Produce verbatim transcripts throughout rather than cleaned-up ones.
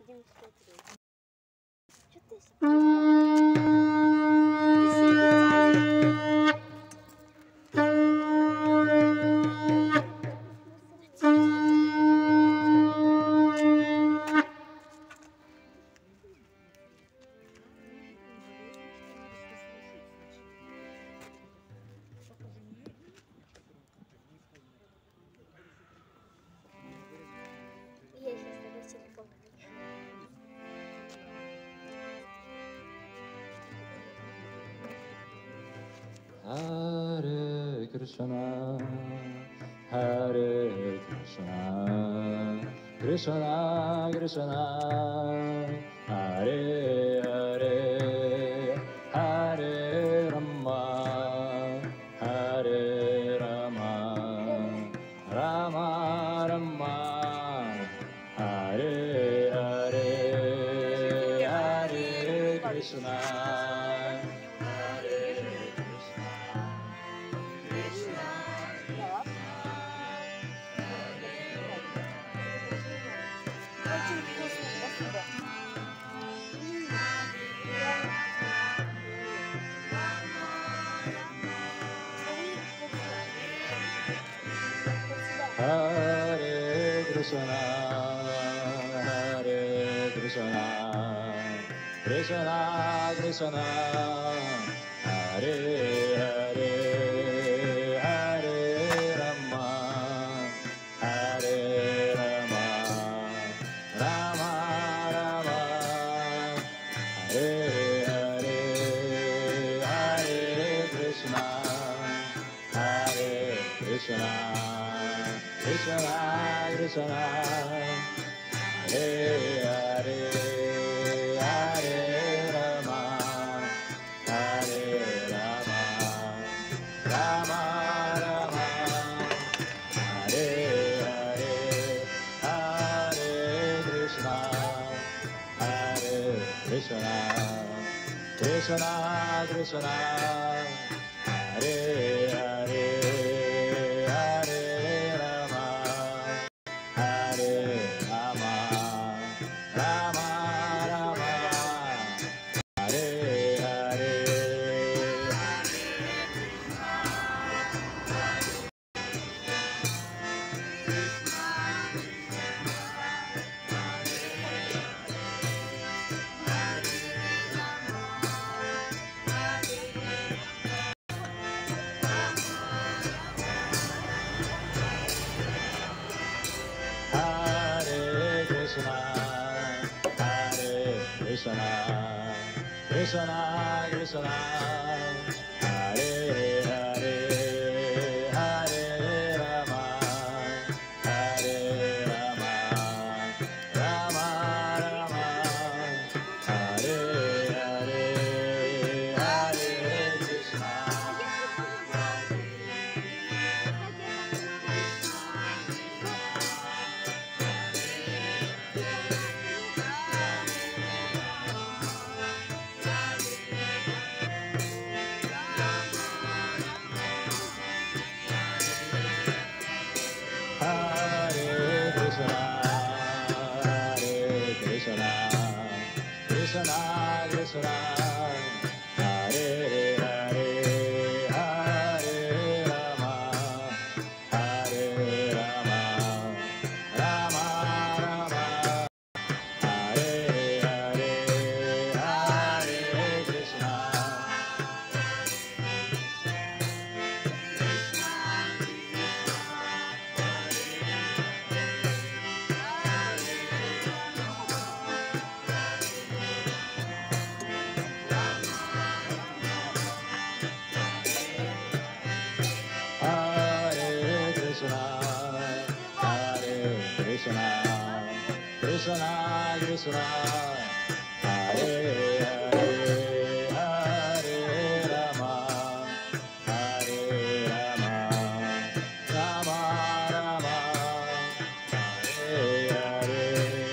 Hare Krishna, Hare Krishna, Krishna Krishna, Hare Hare, Hare Rama, Hare Rama, Rama Rama, Hare Hare, Hare Krishna. Hare Krishna, Hare Krishna, Krishna Krishna, Hare Hare, Hare Rama, Hare Rama, Rama Rama, Hare Hare, Hare Krishna, Hare Krishna. Krishna Krishna, Hare Hare, Hare Rama, Hare Rama, Rama Rama, Hare Hare, Hare Krishna, Hare Krishna, Krishna Krishna, Hare Hare. Krishna, Krishna, Krishna, Hare Hare, Hare Rama, Hare Rama, Rama Rama, Hare Hare, Hare Krishna. Krishna, Krishna, Hare Hare, Hare Rama, Hare Rama, Rama Rama, Hare Hare, Hare Krishna. Krishna, Krishna, Hare Hare, Hare Rama, Hare Rama, Rama Rama, Hare Hare.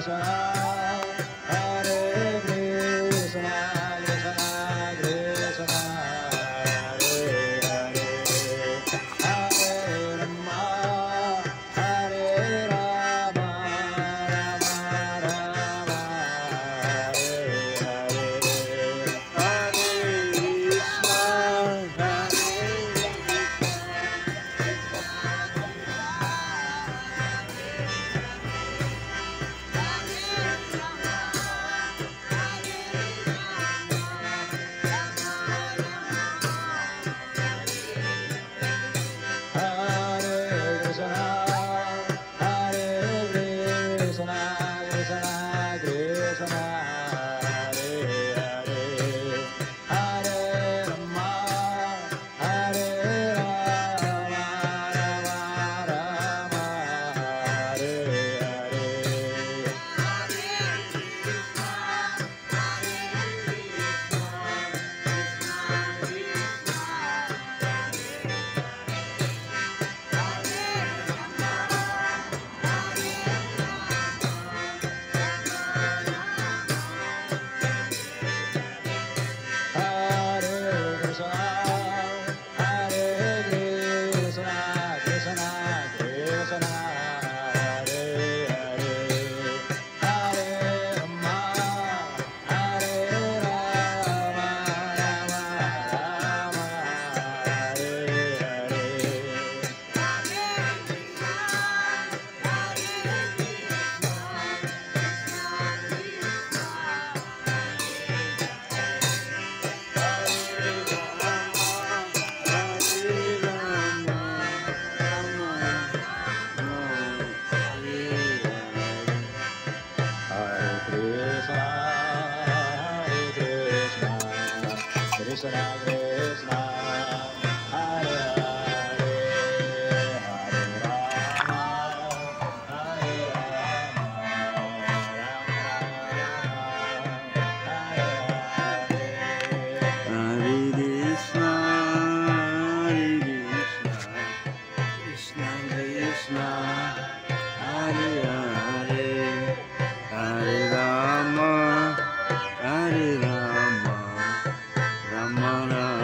Rama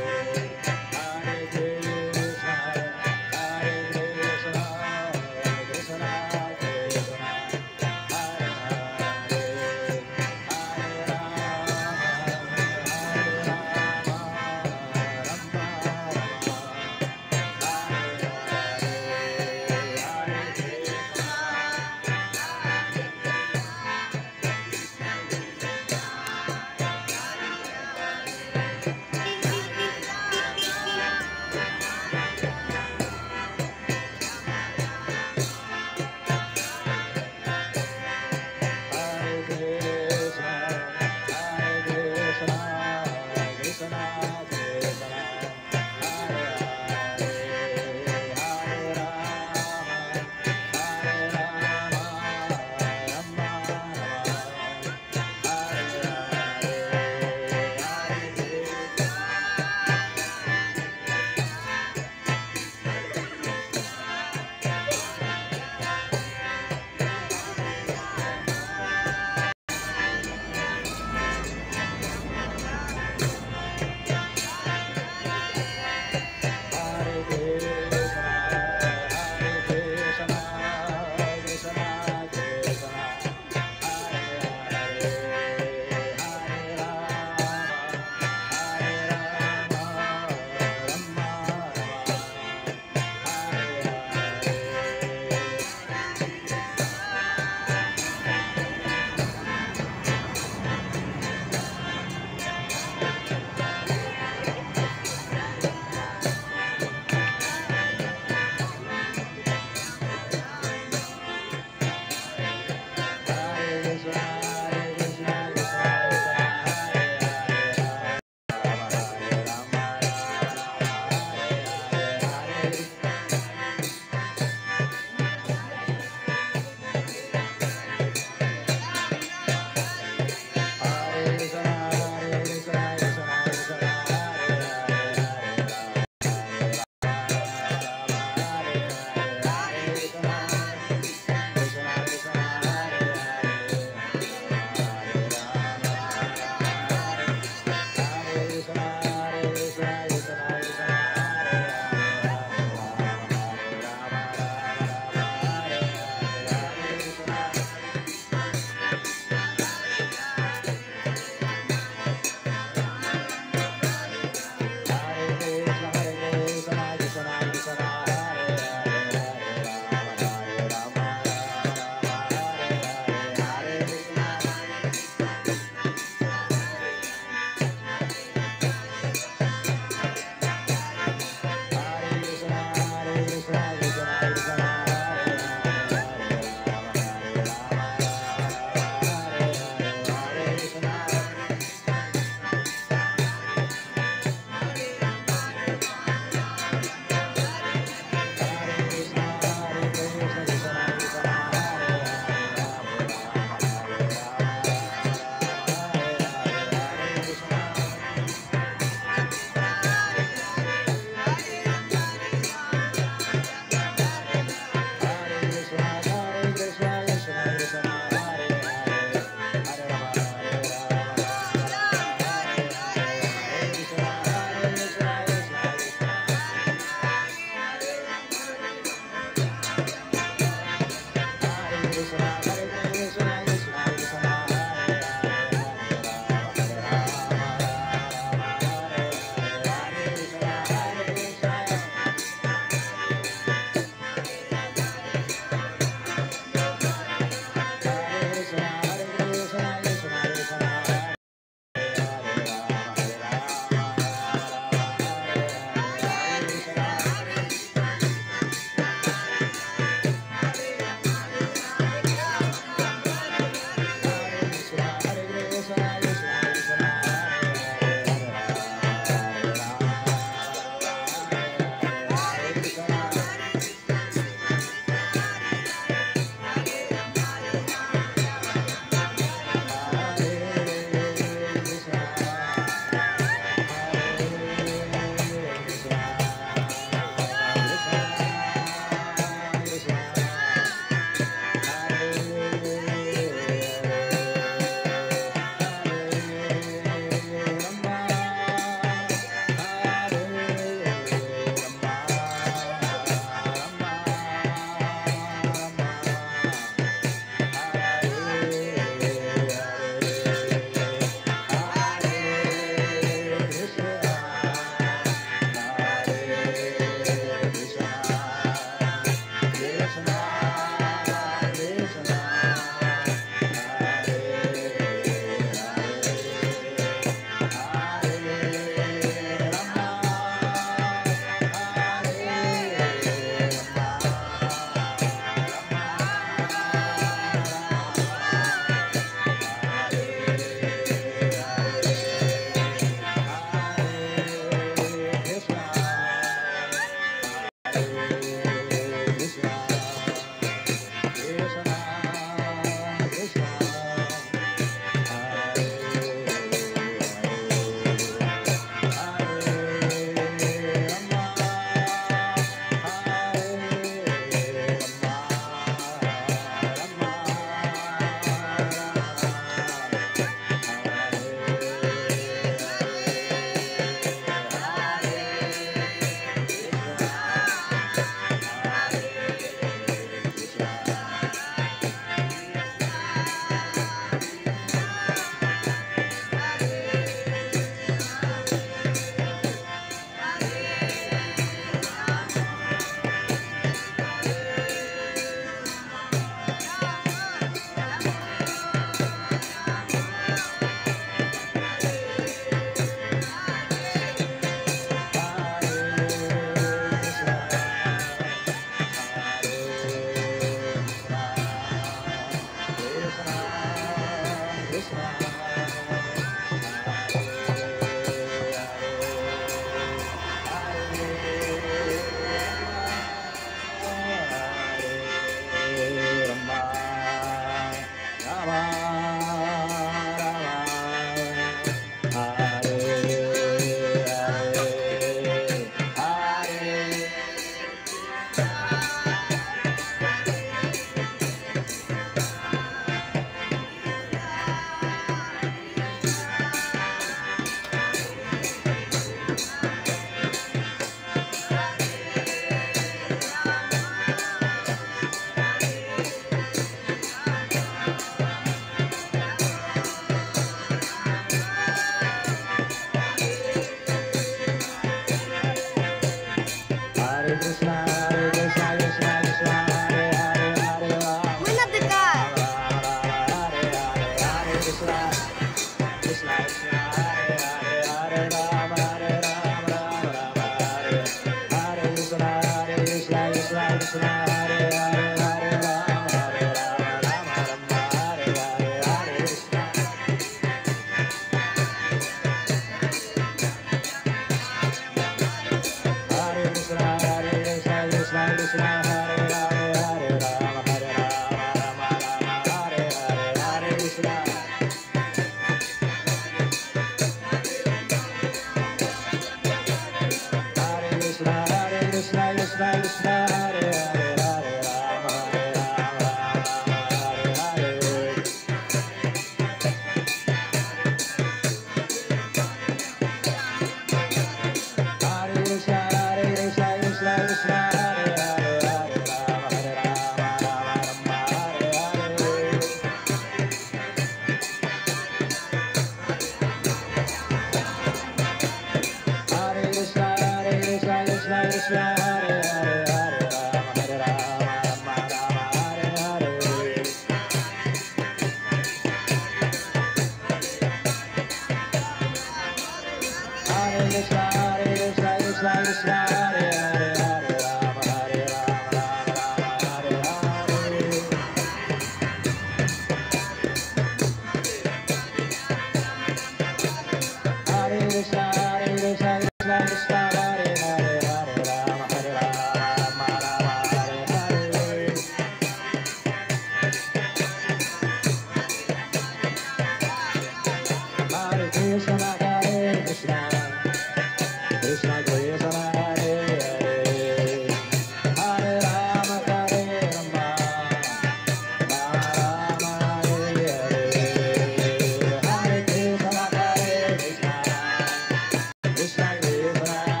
Krishna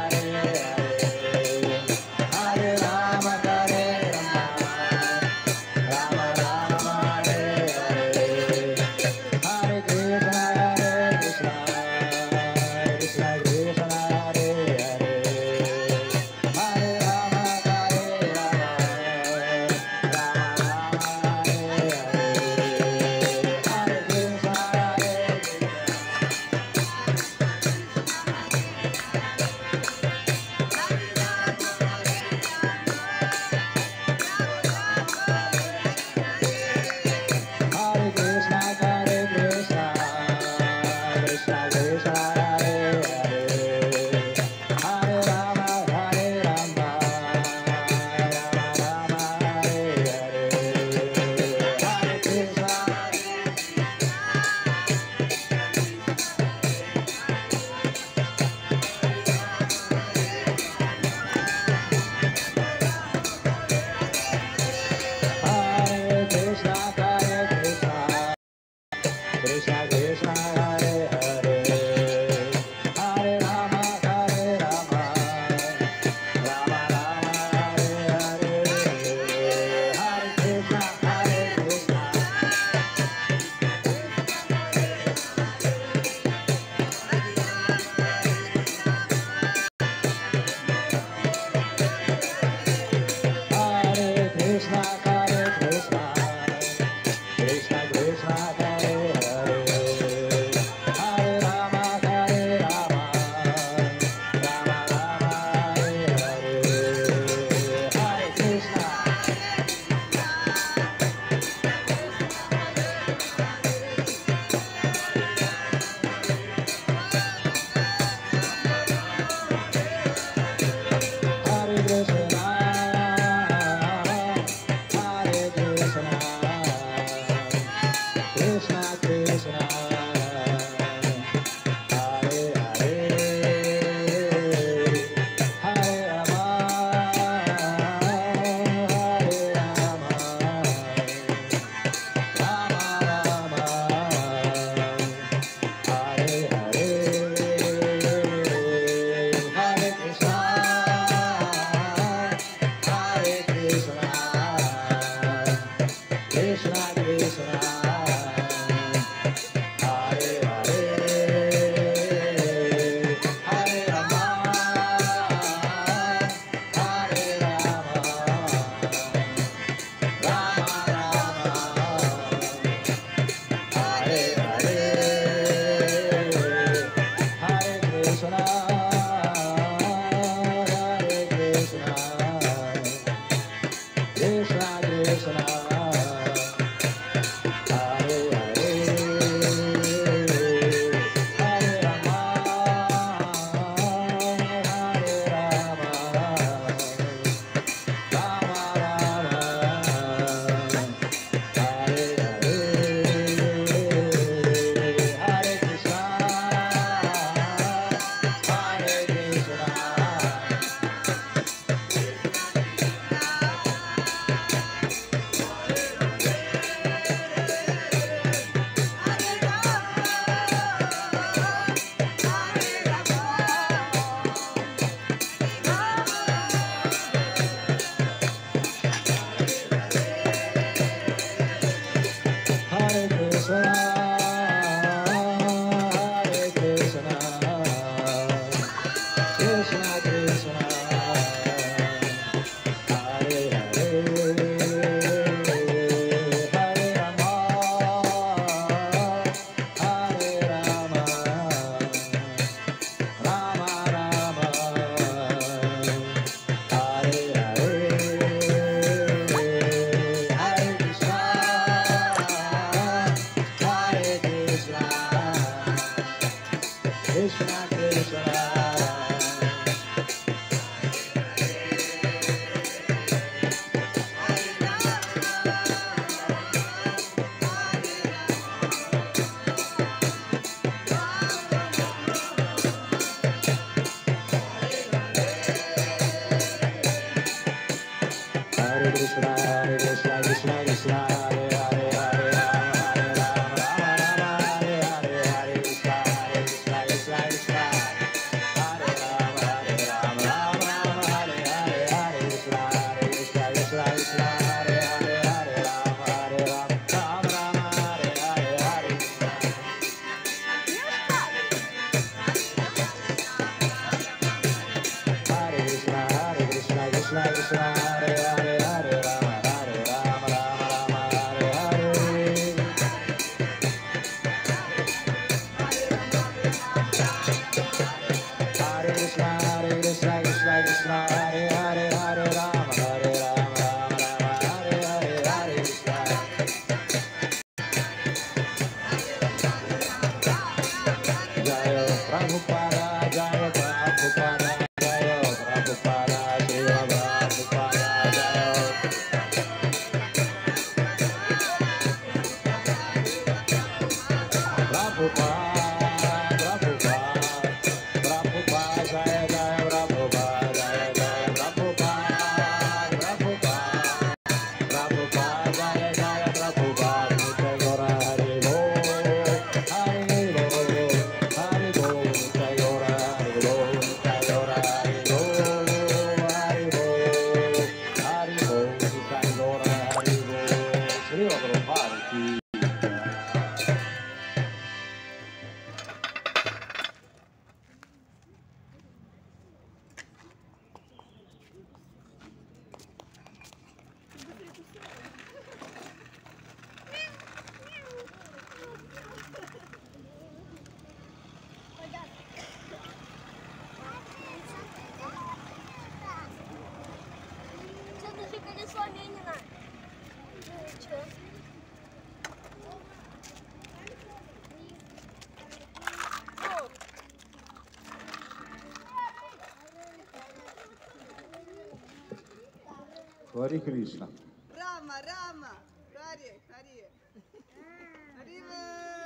Hare Krishna. Rama, Rama. Hare, Hare. Haribo.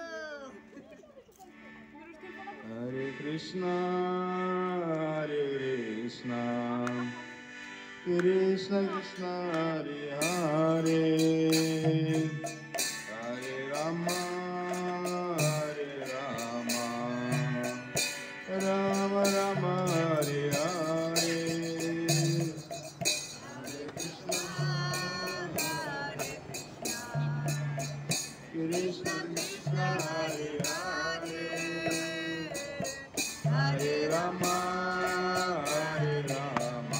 Hare Krishna, Hare Krishna, Krishna Krishna, Hare Hare, Hare Rama, Hare Rama, Rama Rama, Hare Hare. Krishna Krishna Hare Hare, Hare Rama, Hare Rama,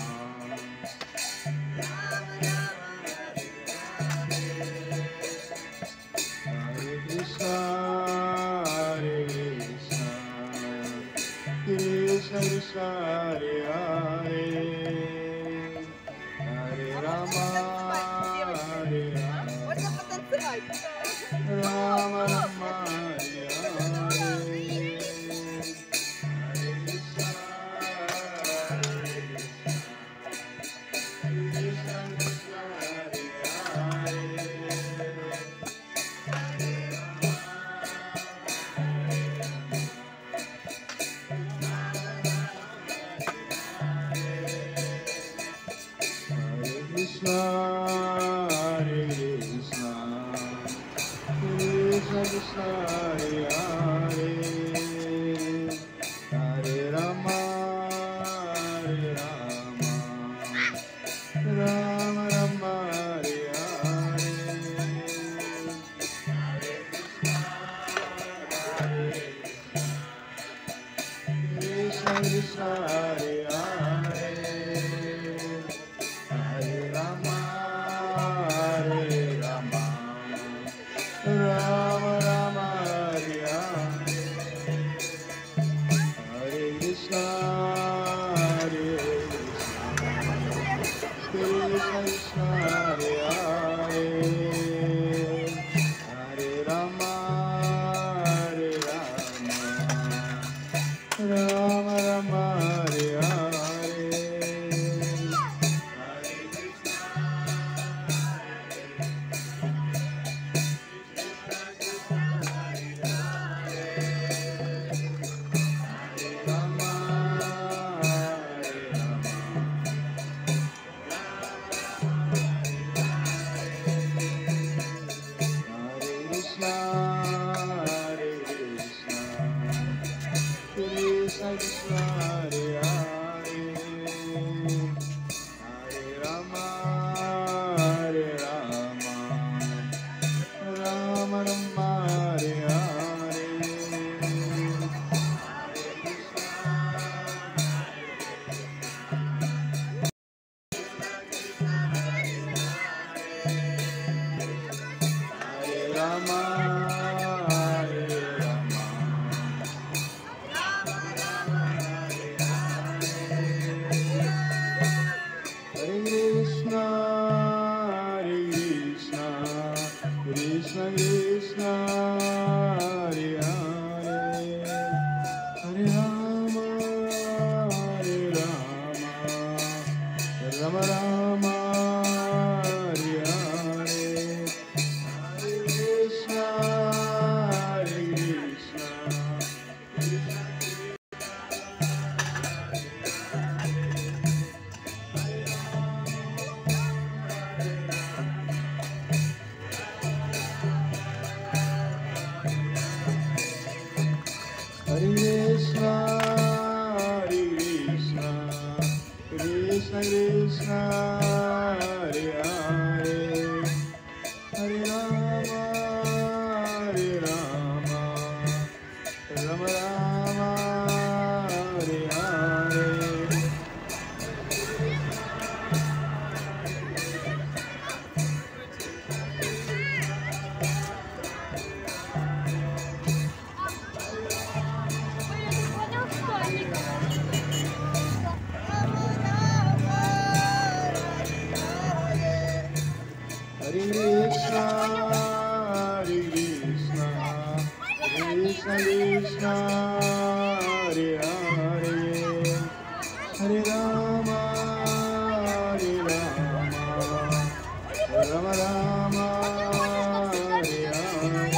Rama Rama, Hare Hare, Hare Krishna, Hare Krishna, Krishna Krishna Hare Hare, Hare Rama, Hare Rama. Можно потанцевать? Rama Rama Hare Hare, Hare Krishna, Hare Krishna, Krishna Krishna Hare Hare, Hare Rama, Hare Krishna, Hare Krishna, Krishna Krishna Hare Hare, Hare Rama, Hare Rama, Rama Rama Hare Hare, Hare Krishna, Hare Krishna, Krishna Krishna Hare Hare, Hare Rama, Hare Rama, Rama Rama Hare Hare, Hare Krishna, Hare Krishna, Krishna Krishna Hare Hare, Hare Rama, Hare Rama, Rama Rama Hare Hare. Krishna Krishna Hare Hare Hare Rama Hare Rama Rama Rama Hare Hare Hare Krishna, Hare Krishna, Krishna Krishna, Hare Hare, Hare Rama, Hare Rama, Rama Rama, Hare Hare.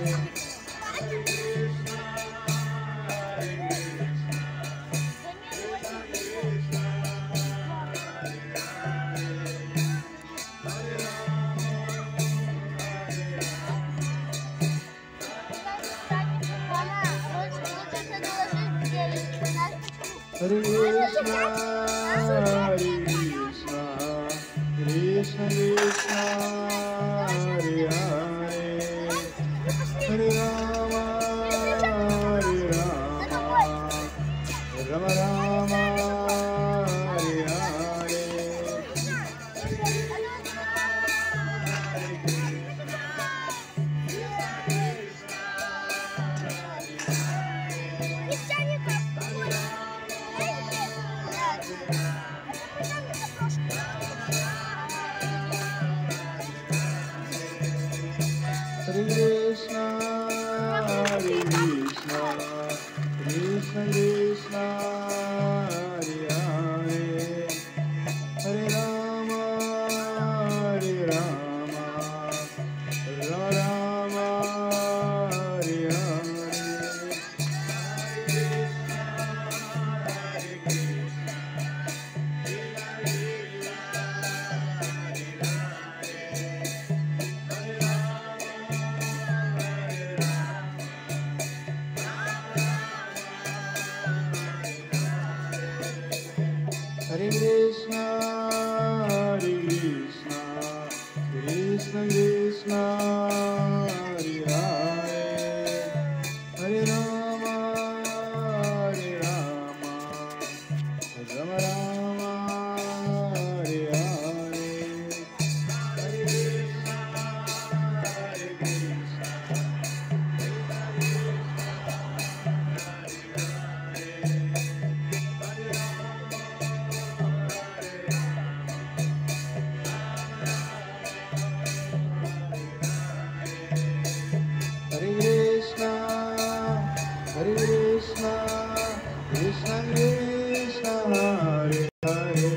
Hare Krishna, Hare Krishna, Krishna Krishna, Hare Hare, Hare Rama, Hare Rama, Rama Rama, Hare Hare. Hare Krishna, Hare Krishna, Krishna Krishna, Hare Hare, Hare Rama, Hare Rama, Rama Rama, Hare Hare. Hare Krishna, Hare Krishna, Krishna Krishna, Hare Hare, Hare Rama, Hare Rama, Rama Rama, Hare Hare. Hare Krishna, Hare Krishna, Hare Krishna, Hare Krishna, Krishna Krishna, Hare Hare,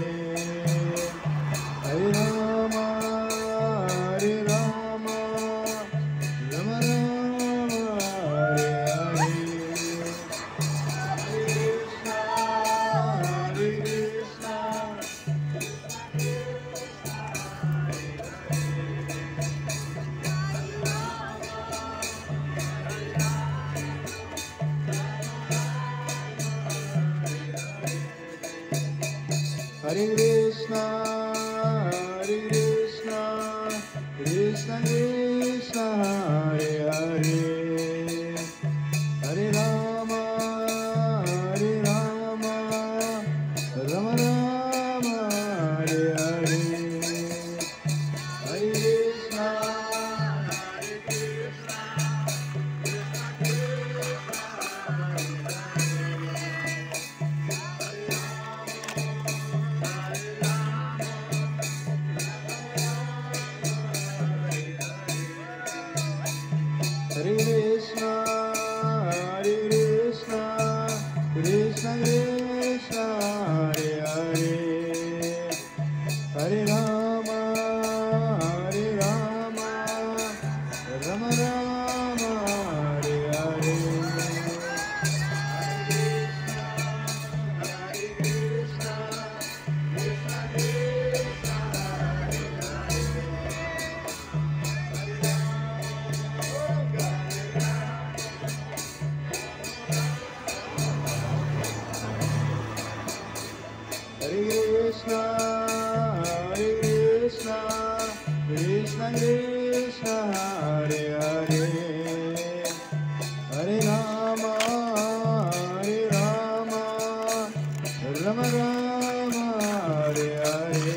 Hare Rama, Hare Rama, Rama Rama, Hare Hare. Hare Krishna, Hare Krishna, Hare Krishna, Hare Krishna, Krishna Krishna, Hare Hare, Hare Rama, Hare Rama, Rama Rama, Hare Hare. Hare Krishna, Hare Krishna, Hare Krishna, Hare Krishna, Krishna Krishna, Hare Hare, Hare Rama, Hare Rama, Rama Rama, Hare Hare. Hare Krishna, Krishna Krishna, Hare Hare Krishna, Hare Krishna, Krishna Krishna, Hare Hare, Hare Rama, Hare Rama, Rama Rama, Hare Hare.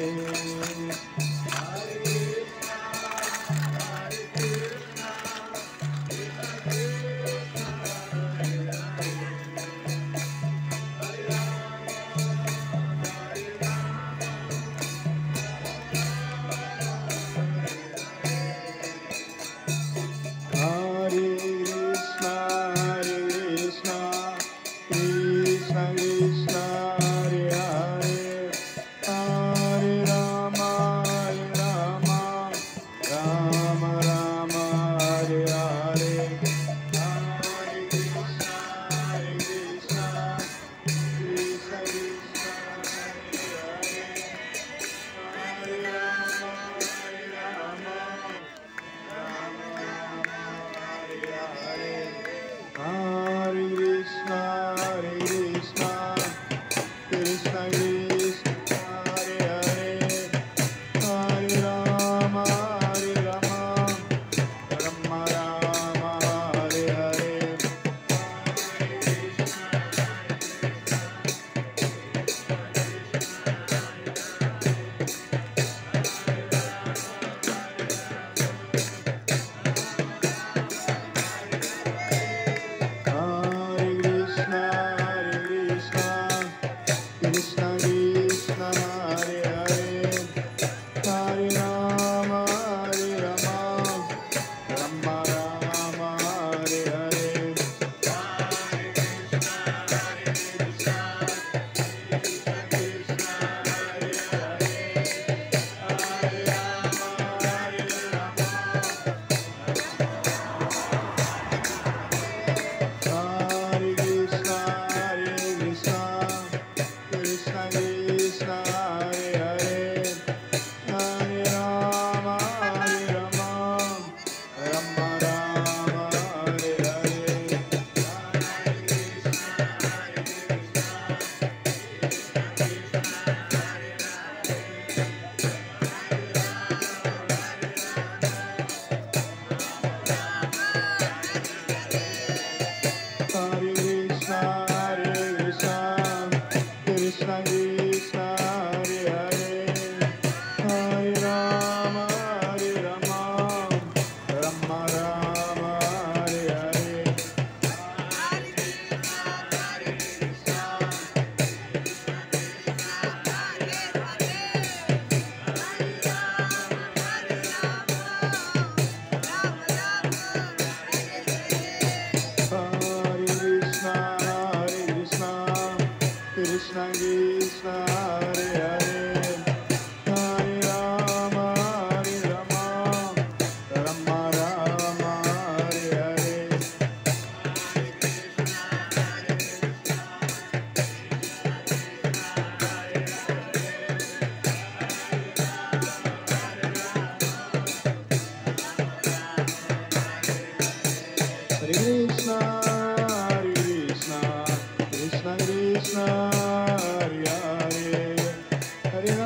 Hare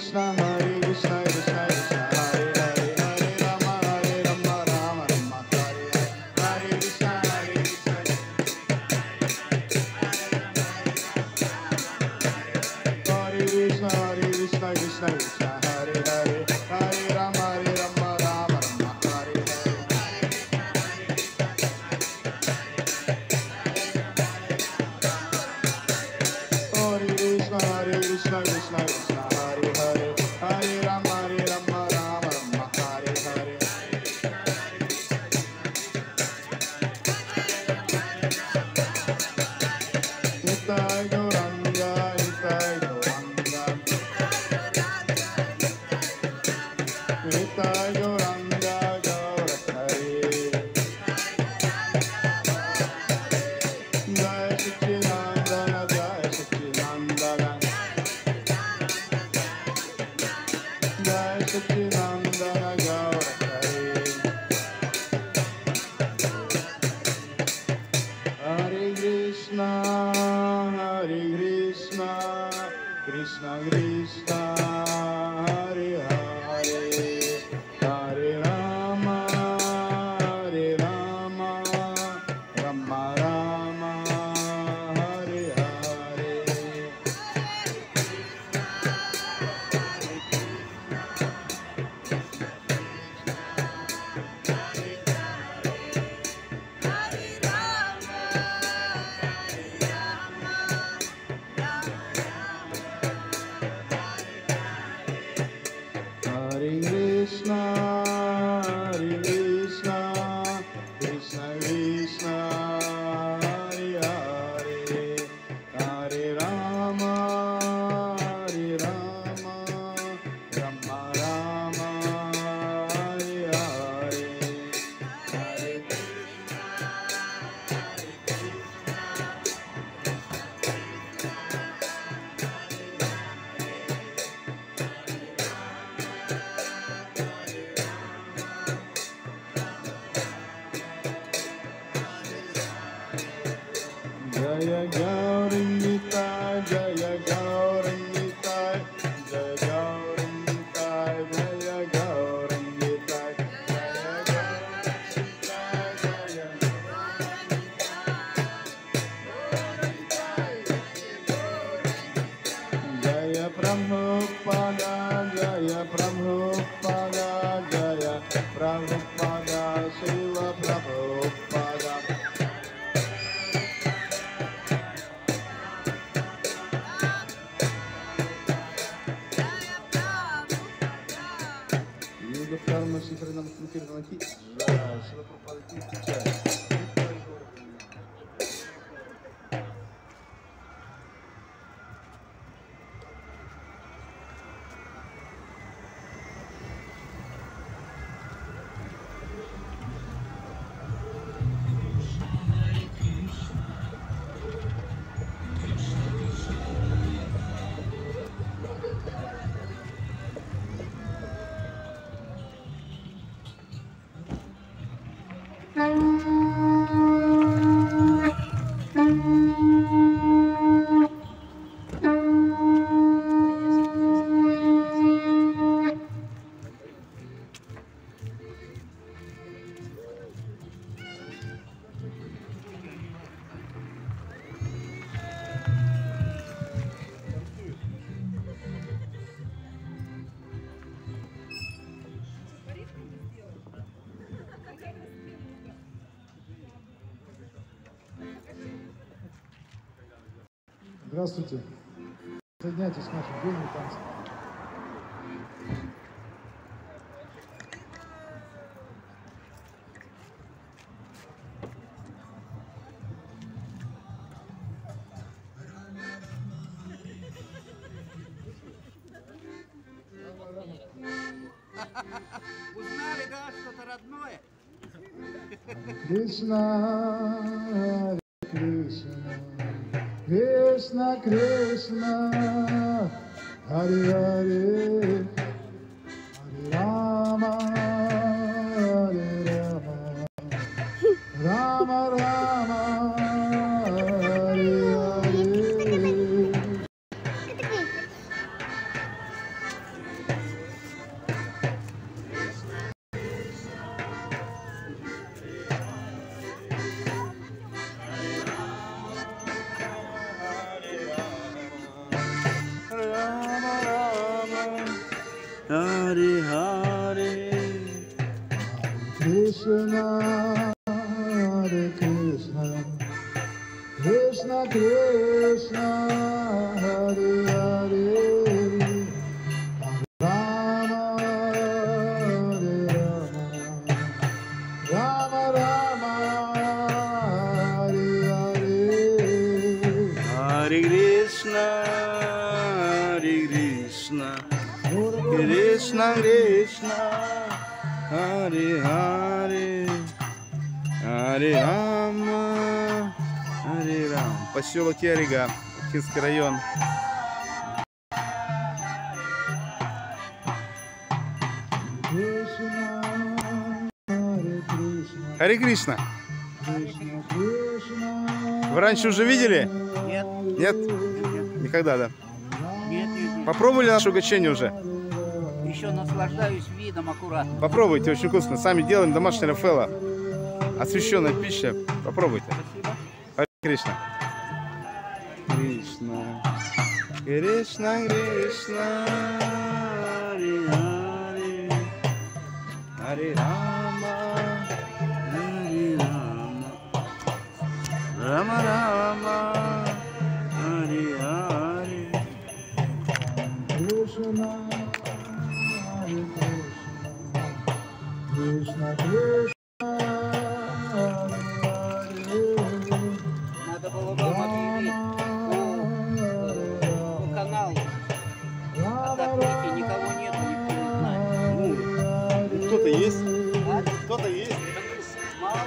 Krishna, Hare Krishna, Krishna Krishna, Hare Hare, Hare Rama, Hare Rama, Rama Rama, Hare Hare, Hare Krishna, Hare Krishna, Hare Krishna, Hare Krishna, Krishna Krishna, Hare Hare, Hare Rama, Hare Rama, Rama Rama, Hare Hare. Hare Krishna, Hare Krishna, Krishna Krishna, Hare Hare, Hare Rama, Hare Rama, Rama Rama, Hare Hare. Nitai Gauranga, Nitai Gauranga, Nitai Gauranga, Gaura Hare. Jai Satchidananda, Jai Satchidananda, Jai Satchidananda, Gaura Hare. Hare Krishna, Hare Krishna, Krishna Krishna, Hare Hare, Hare Rama, Hare Rama, Rama Rama, Hare Hare. Hare Krishna, Hare Krishna, Krishna Krishna, Hare Hare, Hare Rama, Hare Rama, Rama Rama, Hare Hare. Hare Jaya Gaurangita, Jaya Gaurangita, Jaya Gaurangita, Jaya Gaurangita, Jaya Gaurangita, Jaya Jaya Prabhupada, Jaya Prabhupada, Jaya Prabhupada, Srila Prabhupada. Юга Карма Шифра Намасмити Ранати, Жая Шила Прабхупада Ки Джай. Здравствуйте. Соединяйтесь с нашим днем танца. Узнали, да, что-то родное? Кришна, Кришна, Кришна, Кришна, Харе Харе, Харе Рама, Харе Рама, Рама Рама, Харе Харе. Krishna, Hare Krishna, Krishna Krishna, Hare Hare, Rama Hare Rama, Rama Rama, Hare Hare. Hare Krishna, Hare Krishna, Krishna Krishna, Hare Hare, Hare Рама, Hare Рам. Поселок Ярига, Кинский район. Харе Кришна. Вы раньше уже видели? Нет. Нет? Никогда, да? Нет, нет, нет. Попробовали наше угощение уже? Еще наслаждаюсь видом аккуратно. Попробуйте, очень вкусно. Сами делаем домашний рафаэлло. Освященная пища. Попробуйте. Спасибо. Харе Кришна. Кришна. Кришна, Кришна. Харе Харе. Харе Рама. Харе Рама. Рама Рама. Харе Харе. Krishna, Hare Krishna, Krishna Krishna, Hare Hare, Надо было вам объявить по, по каналу. А так видите, никого нет, никто не знает. Кто-то есть? А? Кто-то есть? Мало,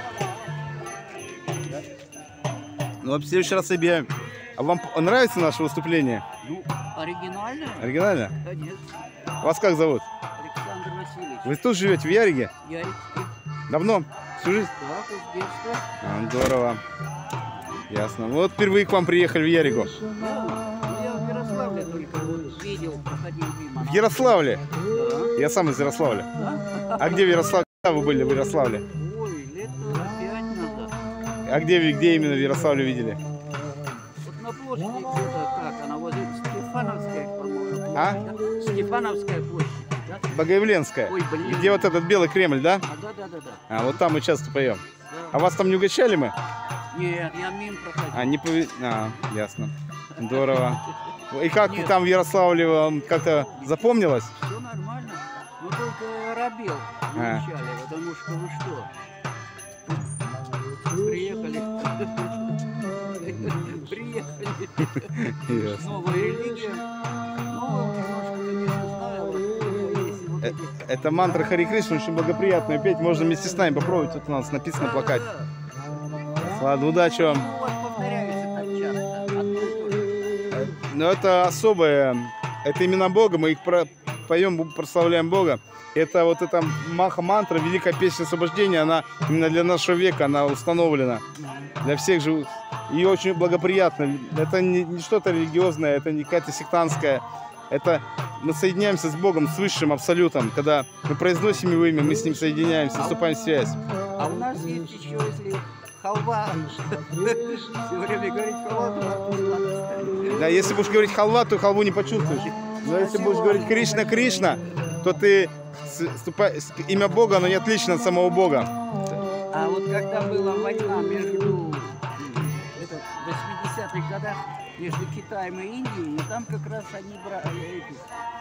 Ну, в следующий раз объявим. А вам нравится наше выступление? Ну, оригинально? Оригинально? Конечно. Вас как зовут? Александр Васильевич. Вы тут живете, в Яриге? Ярицкий. Давно? Всю жизнь? Да, с детства. А, здорово. Ясно. Вот впервые к вам приехали в Яригу. Ну, я в Ярославле только вот видел, проходил мимо. В Ярославле? Да. Я сам из Ярославля. Да? А где в Ярославле? Когда вы были в Ярославле? Ой, лет пять назад. А где, вы- где именно в Ярославле видели? Вот на площади где-то, как она, возле Стефановская, по-моему. А? площадь, да? Стефановская площадь, да? Богоявленская. Ой, блин. Где вот этот белый Кремль, да? А, да, да, да, да. А, вот там мы часто поем. Да. А вас там не угощали мы? Нет, я мимо проходил. А, не пове... А, ясно. Здорово. И как Нет. там в Ярославле вам как-то запомнилось? Все нормально. Но только робел А. вначале, потому что вы что? Приехали. Приехали. Ясно. Новая религия. Ну, немножко, конечно, знаю, вот, если вот Э, эти... Это мантра Харе Кришна, очень благоприятная. Петь можно вместе с нами попробовать. Вот у нас написано на плакате. Да, Ладно, удачи вам. да. Ну, у вас повторяется так часто. Одно и то же. Но это особое. Это имена Бога. Мы их про... поем, прославляем Бога. Это вот эта маха-мантра, великая песня освобождения, она именно для нашего века, она установлена. Для всех живых. И очень благоприятно. Это не, не что-то религиозное, это не какая-то сектантская. Это мы соединяемся с Богом, с Высшим Абсолютом. Когда мы произносим Его имя, мы с Ним соединяемся, вступаем в связь. А у нас есть еще, если халва, все время говорить халва, то надо. Да, если будешь говорить халва, то халву не почувствуешь. Но если будешь говорить Кришна, Кришна, то ты с- ступа- с- имя Бога, оно не отлично от самого Бога. А вот когда была война между это, в восьмидесятых годах между Китаем и Индией, и там как раз они брали эти.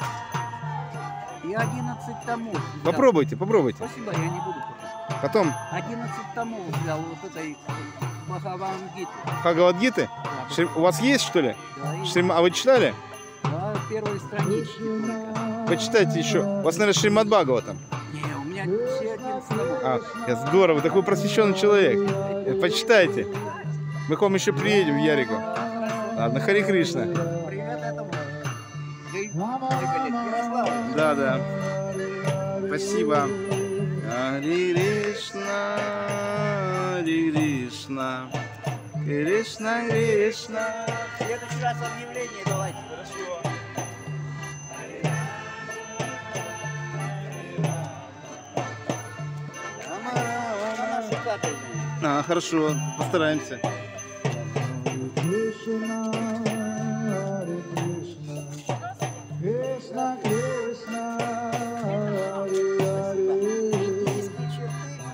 И одиннадцать томов взял. Попробуйте, попробуйте. Спасибо, я не буду потом. Потом одиннадцать томов взял вот этой Бхагавангиты. Бхагавадгиты. Да, Шри- У вас есть, что ли? да, и- Шрим- А вы читали? да, первые странички только. Почитайте еще. У вас, наверное, Шримад Бхагаватам. Не, у меня все одиннадцать томов. А, я здорово, такой просвещенный человек. Э, Почитайте. Мы к вам еще приедем в Яригу. Ладно, Харе Кришна. Привет этому. Ярославу. Да, да. Спасибо. Харе Кришна, Харе Кришна, Кришна, Кришна. В следующий раз объявление давайте. Хорошо. На нашу каторгу. А, хорошо, постараемся. Krishna, Hare Krishna, Krishna Krishna, Hare Hare, Индийские черты.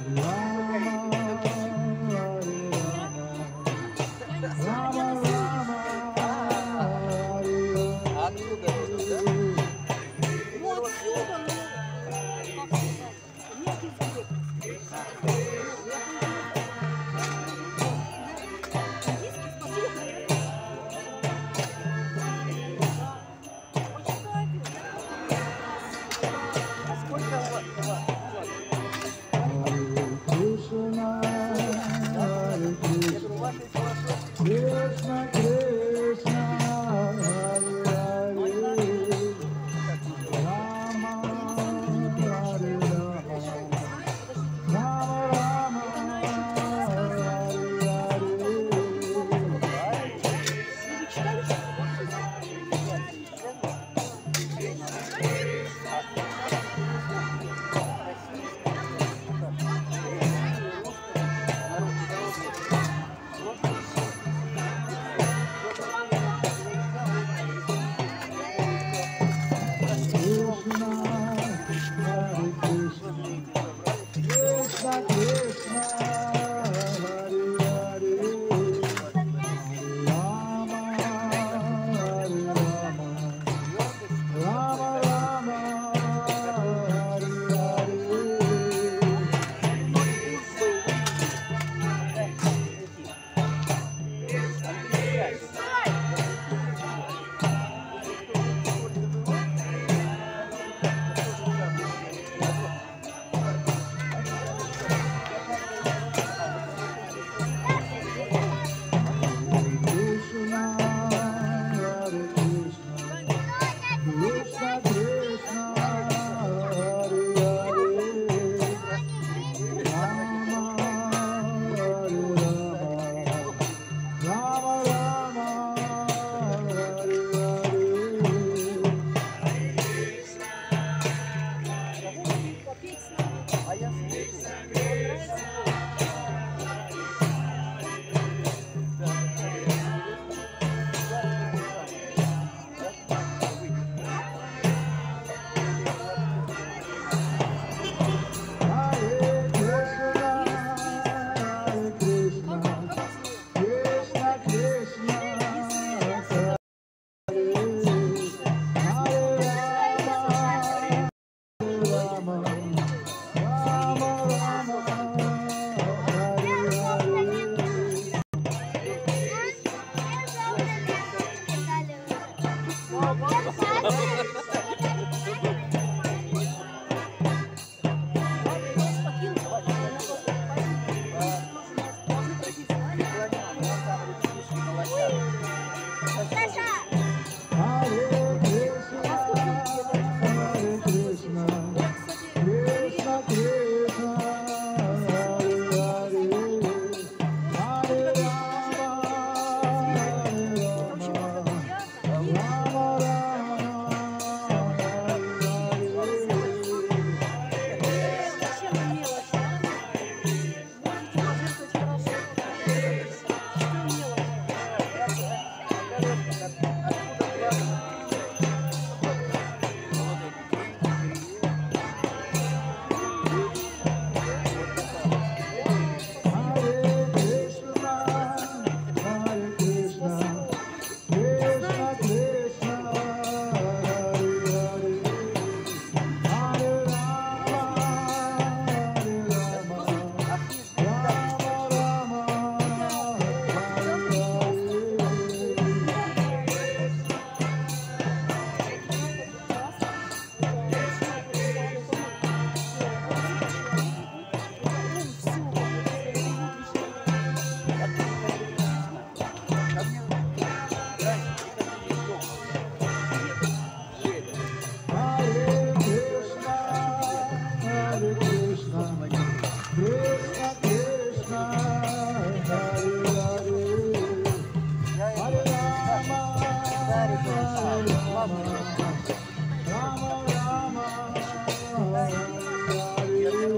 Krishna, Hare Hare, Hare Rama, Hare Rama, Rama Rama, Hare Hare.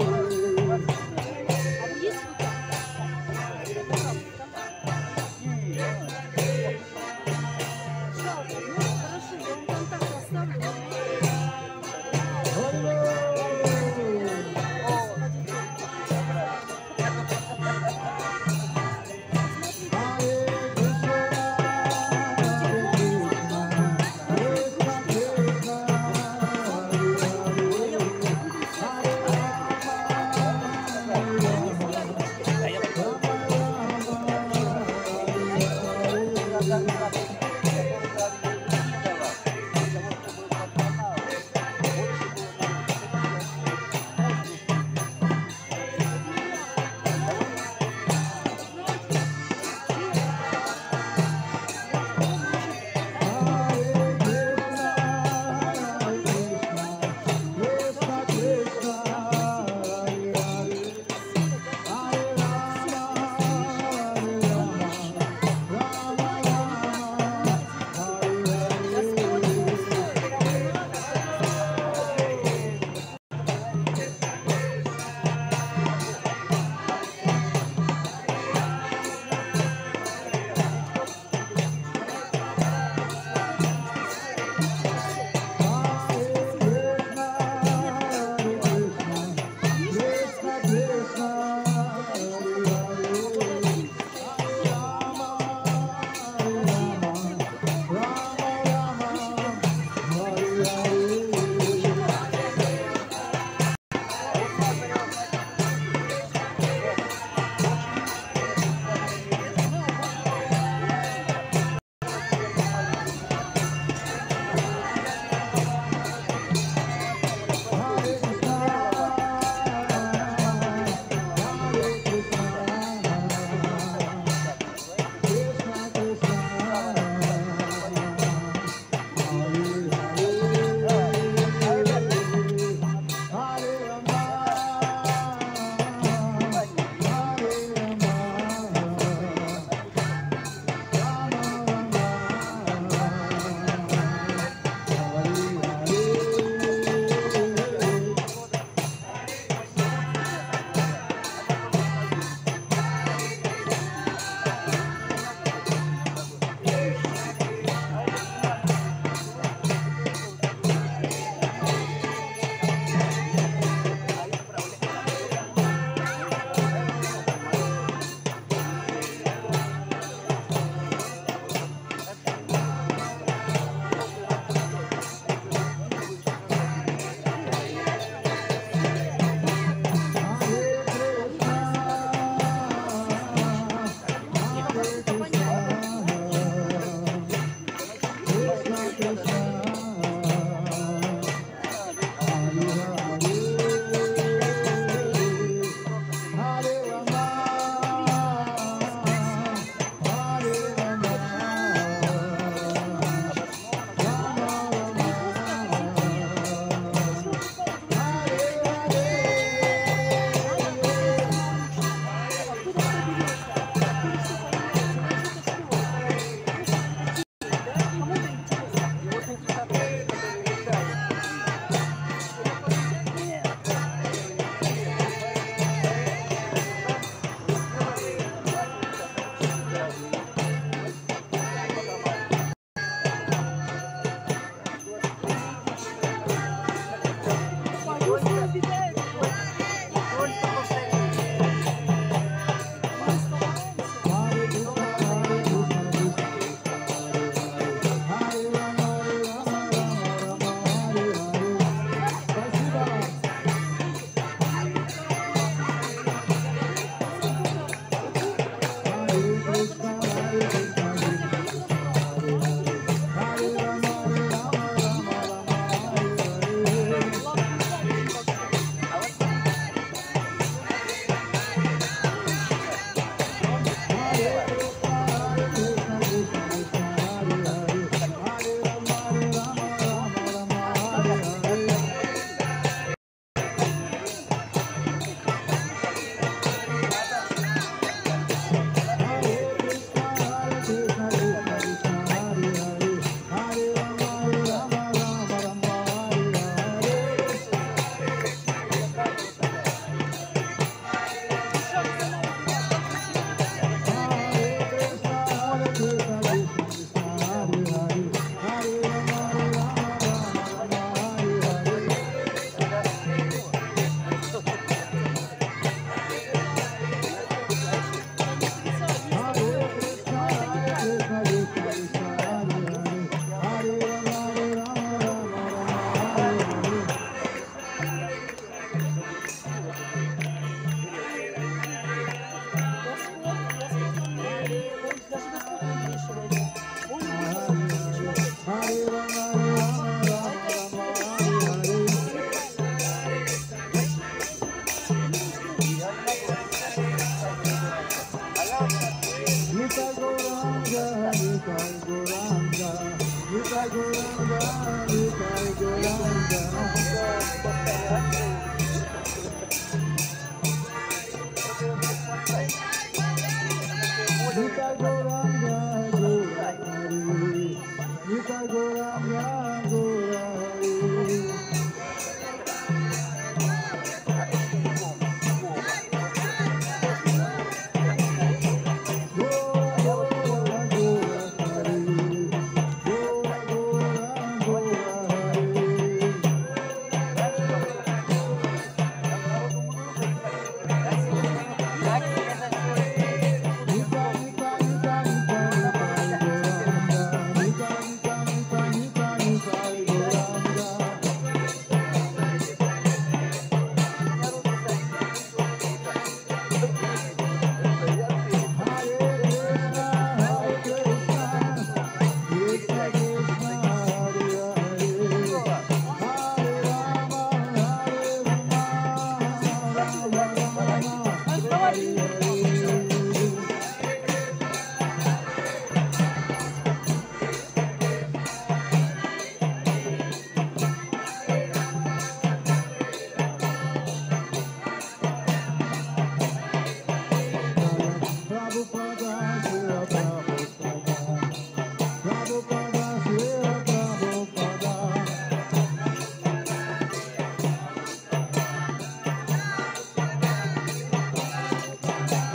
Prabhupada,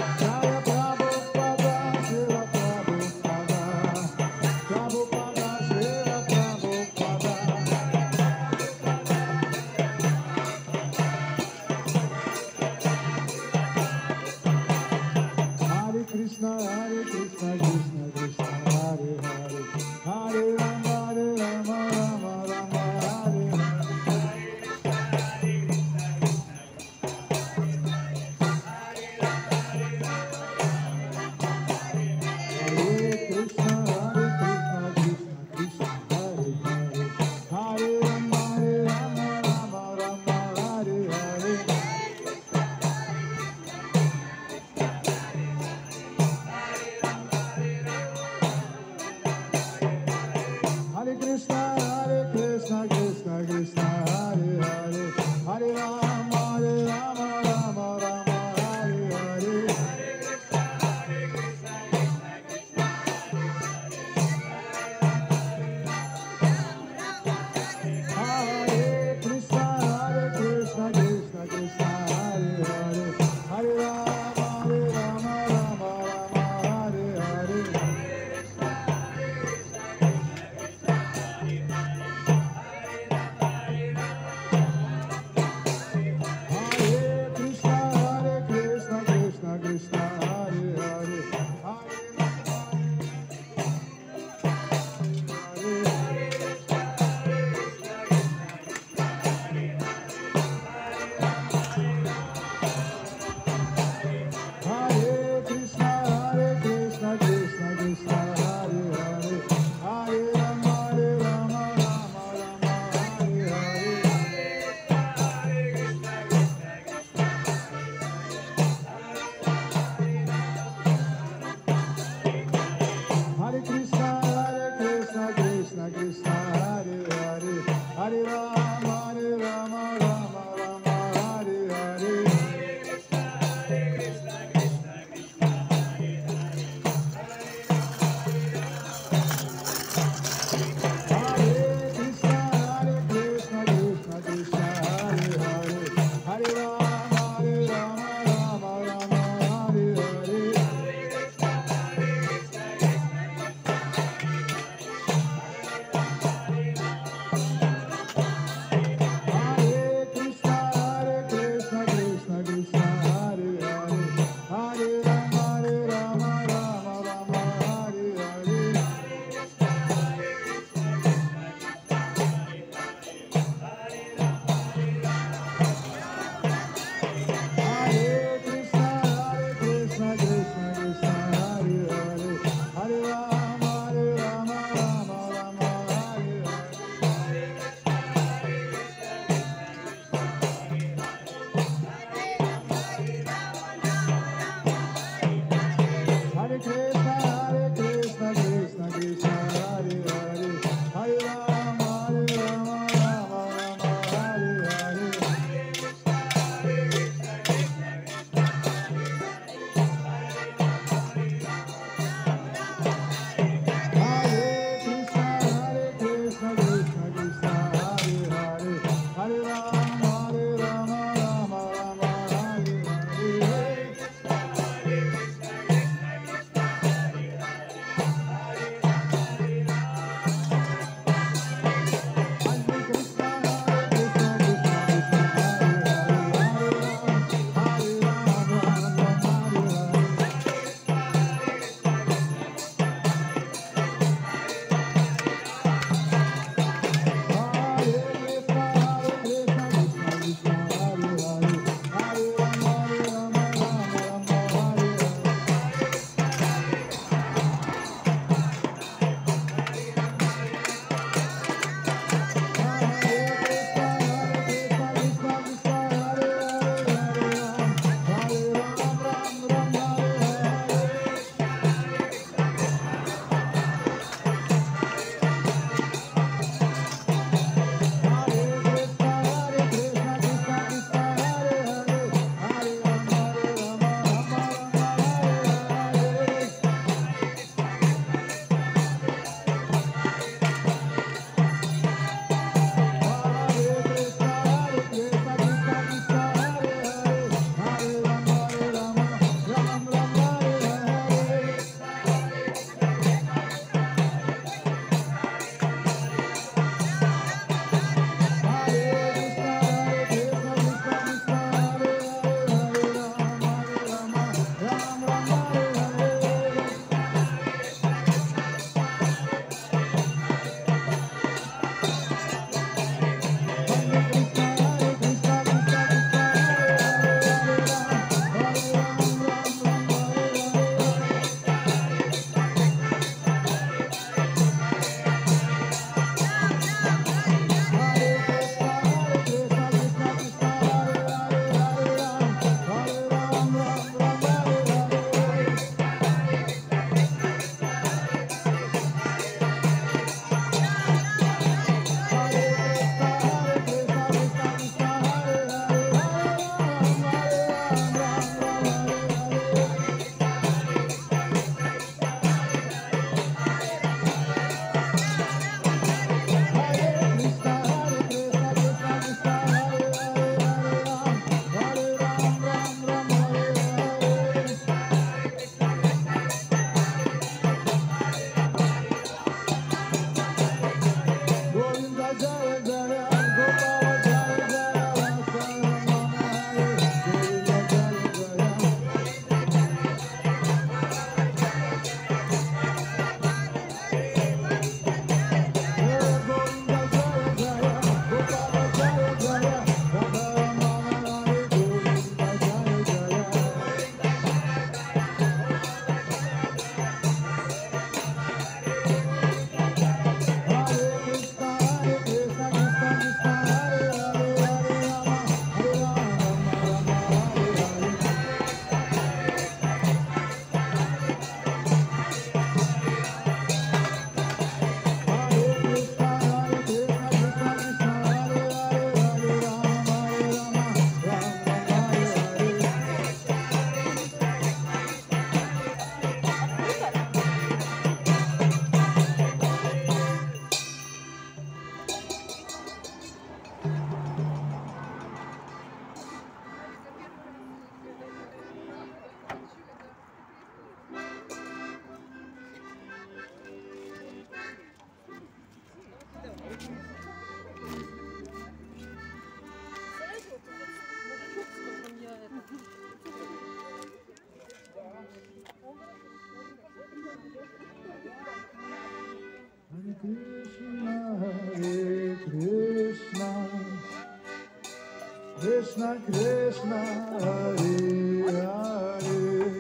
Krishna Krishna Hare Hare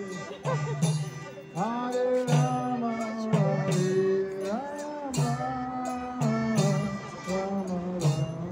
Hare Rama Hare Rama Rama Rama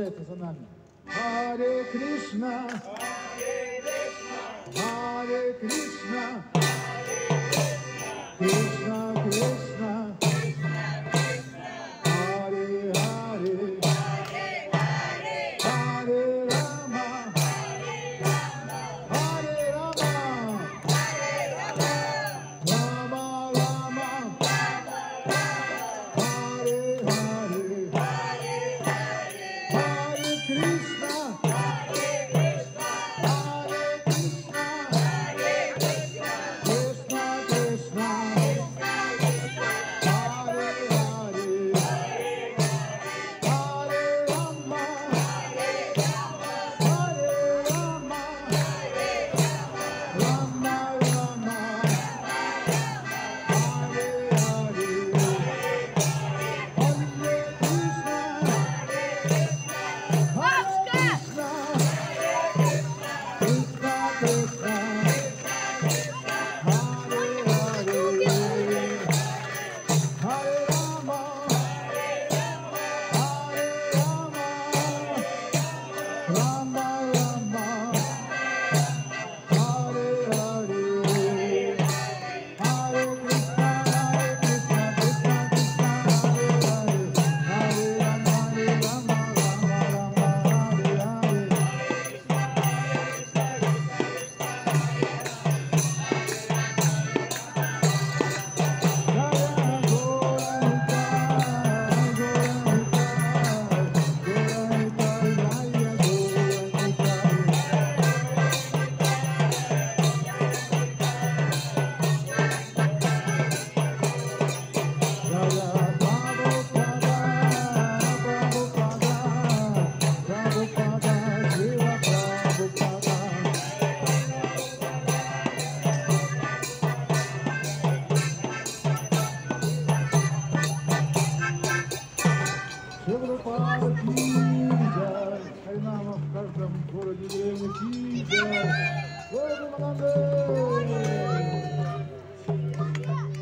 повторяйте за нами. Харе Кришна, Харе Кришна, Кришна Кришна, Харе Харе, Харе Рама, Харе Рама, Рама Рама, Харе Харе, Харе Кришна, Харе Кришна, Кришна Кришна, Харе Харе, Харе Рама, Харе Рама, Rama Rama, Hare Hare, Hare Krishna, Hare Krishna, Krishna Krishna, Hare Hare, Hare Rama, Hare Rama, Rama Rama, Hare Hare, Hare Krishna, Hare Krishna, Krishna Krishna, Hare Hare, Hare Rama, Hare Rama, Rama Rama, Hare Hare. Jaya Gauranga, Gauranga, Gauranga, Jaya Jaya Prabhupada, Prabhupada, Prabhupada, Shiva Prabhupada. Шилапрабхупада ки джай, Харинама в каждом городе, деревне ки джай. Городе Мананде!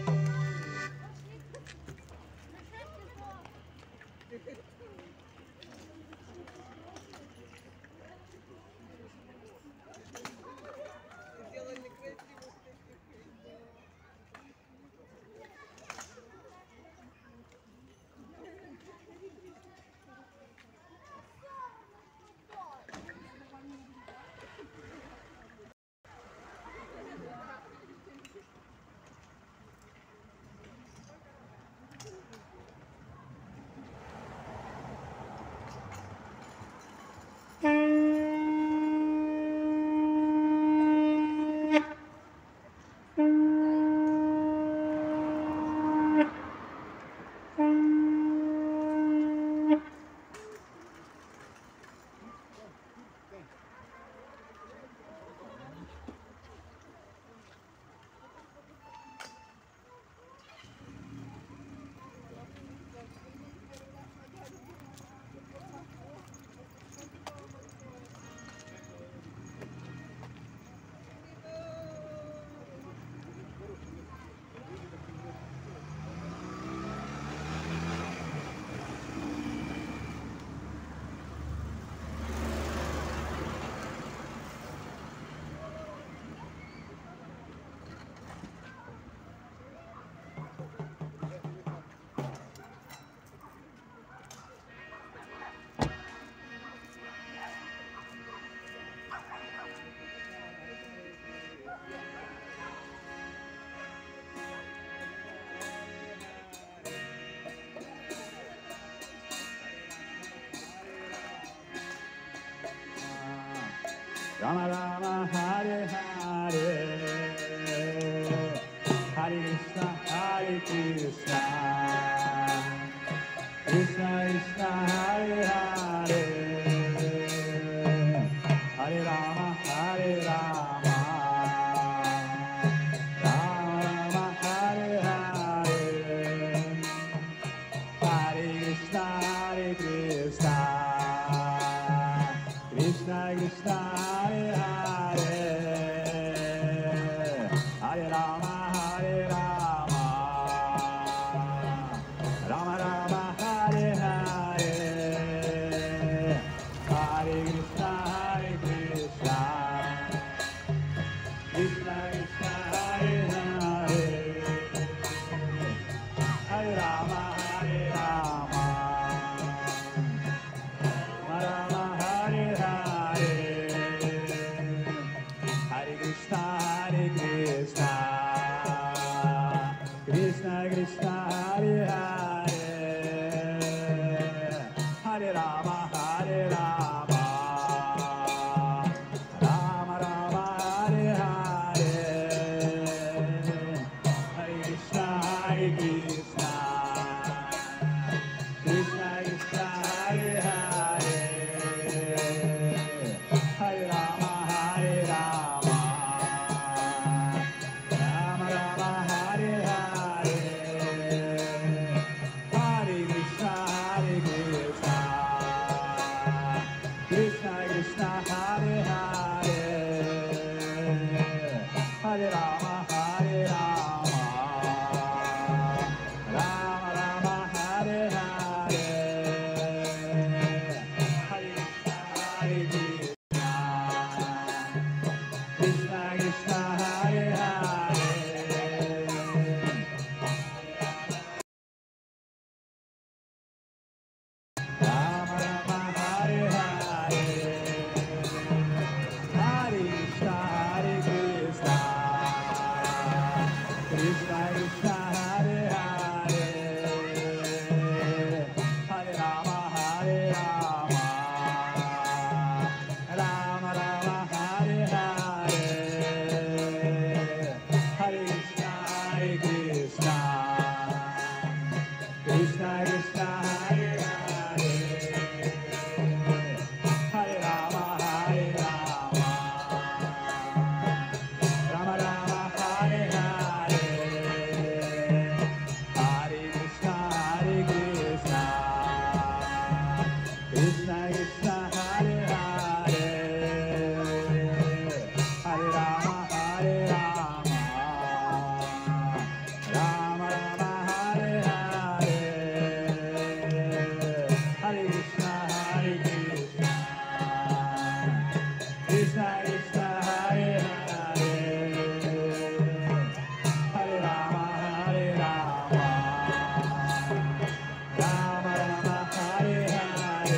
Rama Rama Hare Hare, Hare Krishna Hare Krishna, Krishna Krishna Hare Hare, Hare Rama Hare Rama, Rama Rama Hare Hare, Hare Krishna Hare Krishna, Krishna Krishna Hare Hare, Hare Rama Hare Rama, Rama Rama Hare Hare, Krishna Krishna Hare Hare Hare Rama Hare Rama Rama Hare Hare Hare Krishna Hare Krishna Krishna Krishna Hare Hare Hare Rama Hare Rama Rama Rama Hare Hare Hare Krishna Hare Krishna Krishna Krishna Hare Hare Hare Rama Hare Rama Rama Rama Hare Hare Hare Krishna Hare Krishna Krishna Krishna Hare Hare Hare Rama Hare Rama Rama Rama Hare Hare Hare Krishna Hare Krishna Krishna Krishna Hare Hare Rama Rama Hare Hare Hare Krishna Hare Krishna Krishna Krishna Hare Hare Hare Rama Hare Rama Rama Rama Hare Hare Hare Krishna Hare Krishna Krishna Krishna Hare Hare Hare Rama Hare Rama Rama Rama Hare Hare Hare Krishna Hare Krishna Krishna Krishna Hare Hare Hare Rama Hare Rama Rama Rama Hare Hare Hare Krishna Hare Krishna Krishna Krishna Hare Hare Hare Rama Hare Rama Rama Rama Hare Hare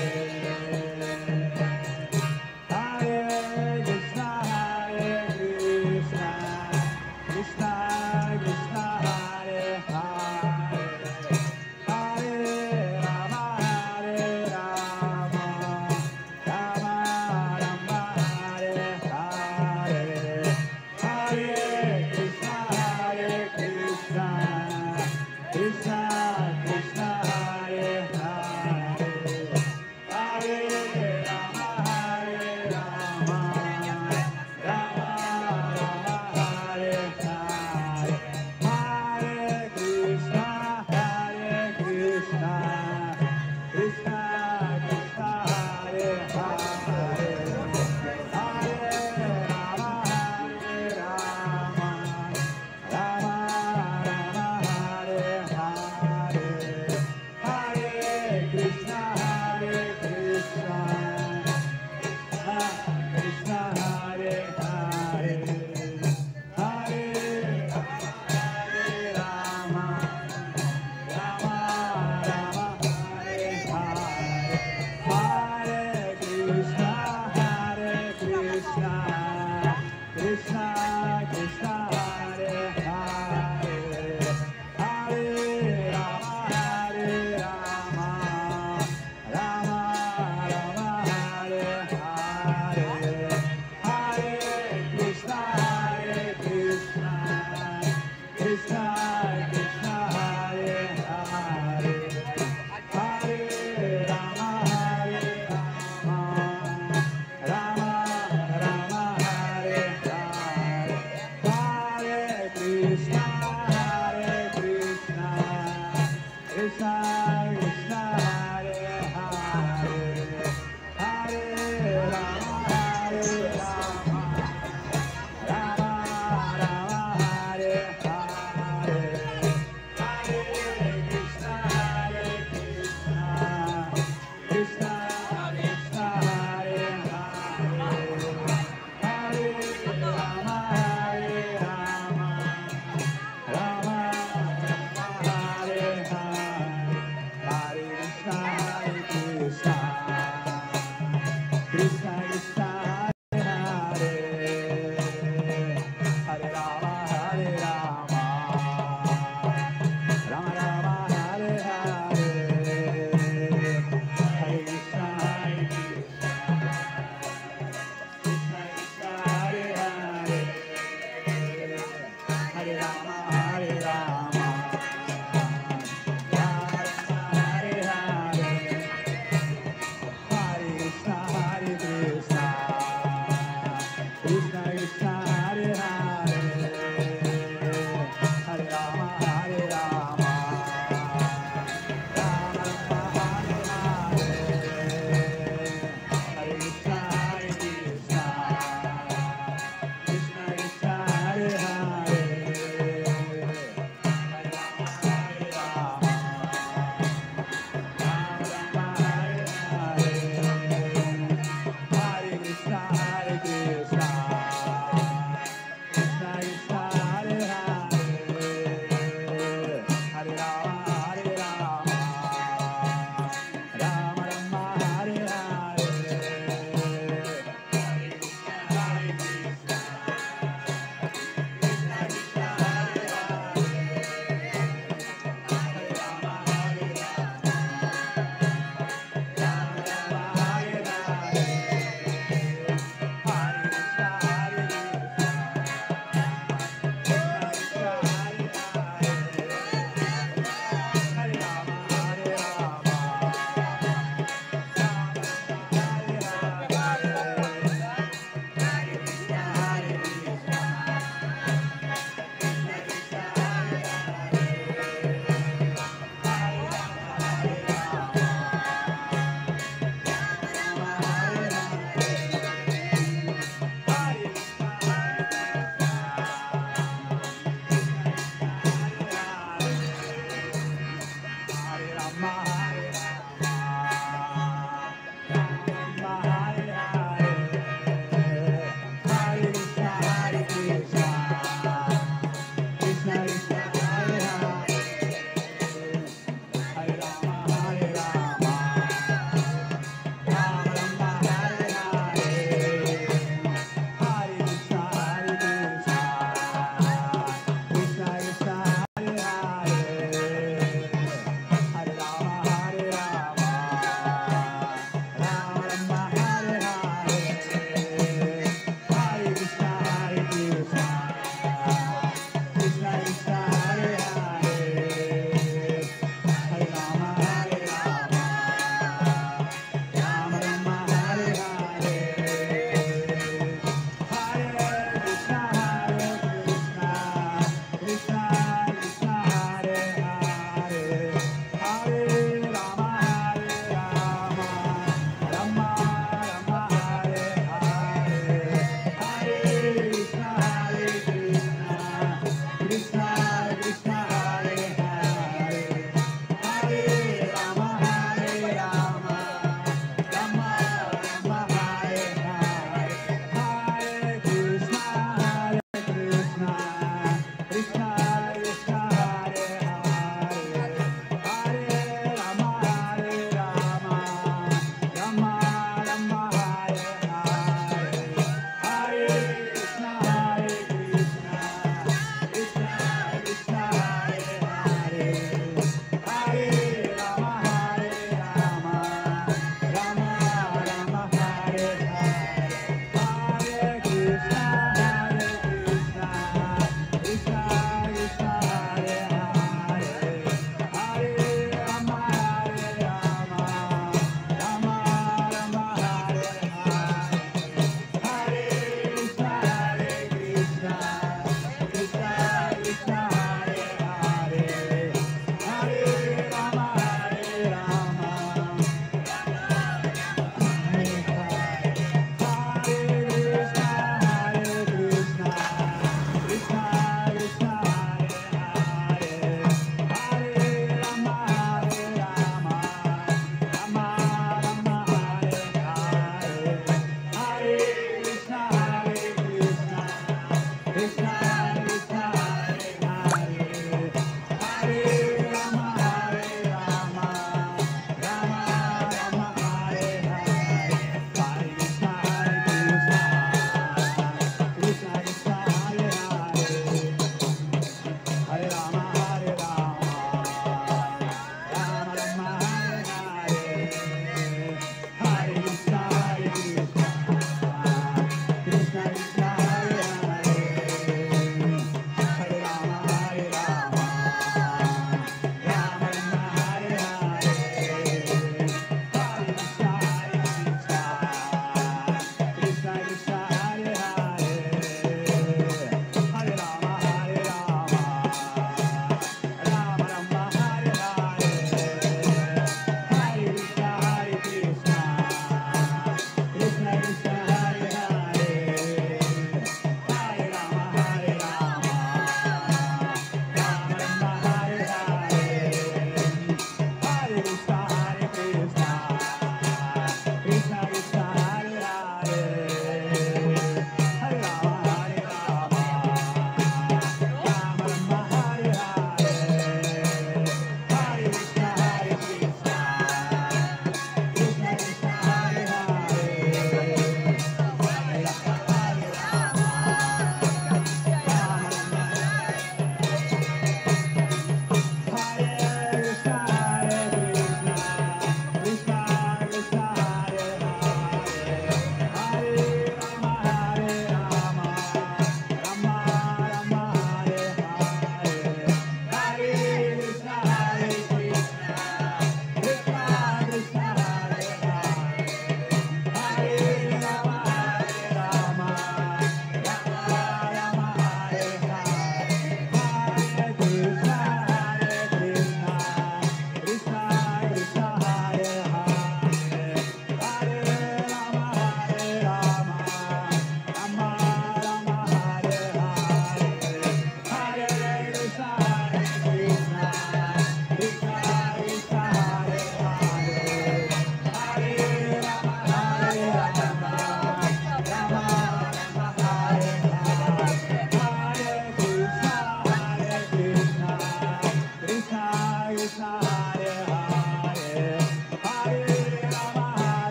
Hare Krishna Hare Krishna Krishna Krishna Hare Hare Hare Rama Hare Rama Rama Rama Hare Hare Hare Krishna Hare Krishna Krishna Krishna Hare Hare Hare Rama Hare Rama Rama Rama Hare Hare Hare Krishna Hare Krishna Krishna Krishna Hare Hare Hare Rama Hare Rama Rama Rama Hare Hare Hare Krishna Hare Krishna Krishna Hare Hare Hare Hare Rama Rama Rama Hare Hare Hare Krishna Hare Krishna Krishna Krishna Hare Hare Hare Rama Hare Rama Rama Rama Hare Hare Hare Krishna Hare Krishna Krishna Krishna Hare Hare Hare Rama Hare Rama Rama Rama Hare Hare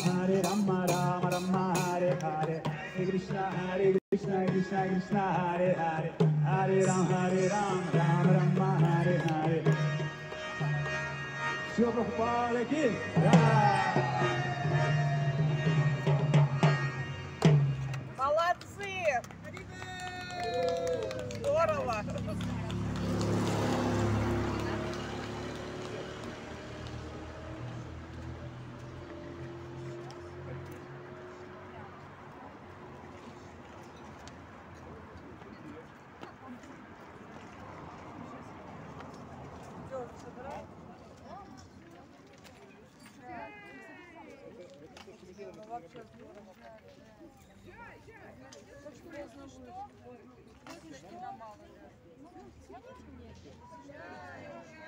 Hare Rama, Rama Rama, Hare Hare, Hare Krishna, Hare Krishna, Krishna Krishna, Hare Hare, Hare Ram, Hare Ram, Ram Rama, Hare Hare. Shila Prabhupada ki jai. Молодцы! Здорово!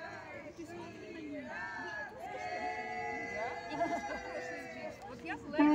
Вот я